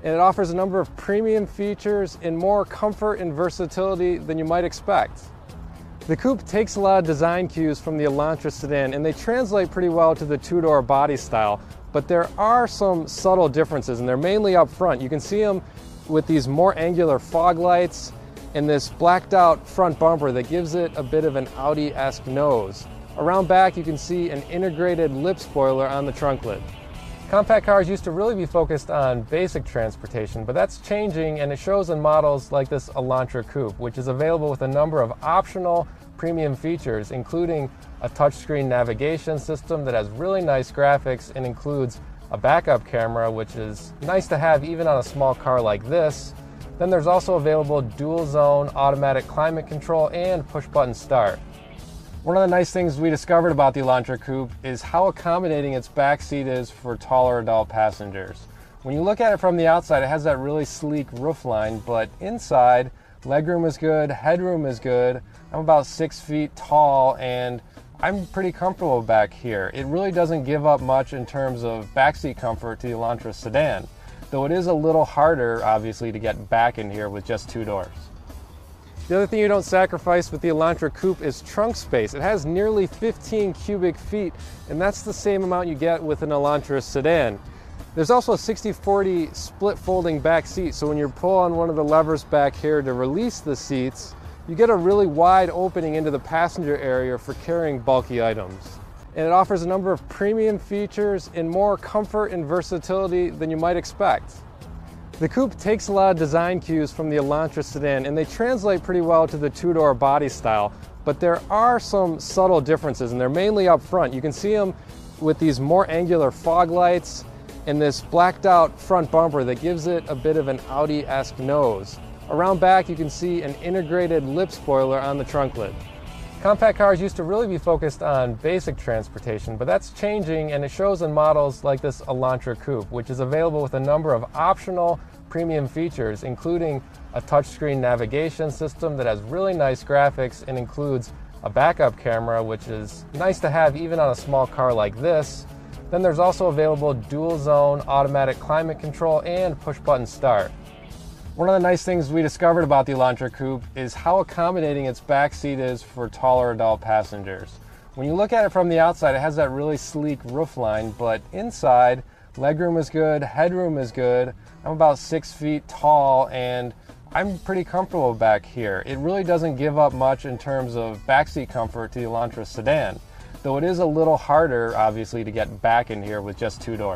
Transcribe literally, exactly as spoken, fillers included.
and it offers a number of premium features and more comfort and versatility than you might expect. The coupe takes a lot of design cues from the Elantra sedan, and they translate pretty well to the two-door body style, but there are some subtle differences, and they're mainly up front. You can see them with these more angular fog lights and this blacked out front bumper that gives it a bit of an Audi-esque nose. Around back you can see an integrated lip spoiler on the trunk lid. Compact cars used to really be focused on basic transportation, but that's changing, and it shows in models like this Elantra Coupe, which is available with a number of optional premium features, including a touchscreen navigation system that has really nice graphics and includes a backup camera, which is nice to have even on a small car like this. Then there's also available dual zone automatic climate control and push button start. One of the nice things we discovered about the Elantra Coupe is how accommodating its back seat is for taller adult passengers. When you look at it from the outside, it has that really sleek roofline, but inside, legroom is good, headroom is good. I'm about six feet tall and I'm pretty comfortable back here. It really doesn't give up much in terms of backseat comfort to the Elantra sedan, though it is a little harder, obviously, to get back in here with just two doors. The other thing you don't sacrifice with the Elantra Coupe is trunk space. It has nearly fifteen cubic feet, and that's the same amount you get with an Elantra sedan. There's also a sixty forty split folding back seat, so when you pull on one of the levers back here to release the seats, you get a really wide opening into the passenger area for carrying bulky items. And it offers a number of premium features and more comfort and versatility than you might expect. The coupe takes a lot of design cues from the Elantra sedan, and they translate pretty well to the two-door body style, but there are some subtle differences, and they're mainly up front. You can see them with these more angular fog lights and this blacked out front bumper that gives it a bit of an Audi-esque nose. Around back you can see an integrated lip spoiler on the trunk lid. Compact cars used to really be focused on basic transportation, but that's changing, and it shows in models like this Elantra Coupe, which is available with a number of optional premium features, including a touchscreen navigation system that has really nice graphics and includes a backup camera, which is nice to have even on a small car like this. Then there's also available dual zone automatic climate control and push button start. One of the nice things we discovered about the Elantra Coupe is how accommodating its back seat is for taller adult passengers. When you look at it from the outside, it has that really sleek roofline, but inside, legroom is good, headroom is good. I'm about six feet tall and I'm pretty comfortable back here. It really doesn't give up much in terms of backseat comfort to the Elantra sedan, though it is a little harder, obviously, to get back in here with just two doors.